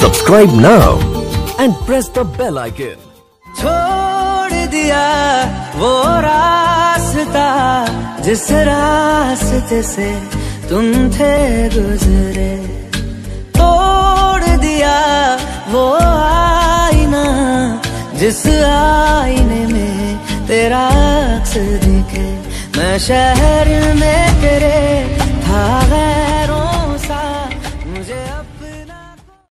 Subscribe now and press the bell icon. छोड़ दिया वो रास्ता जिस रास्ते से तुम थे गुजरे, तोड़ दिया वो आईना जिस आईने में तेरा अक्स दिखे। मैं शहर में तेरे था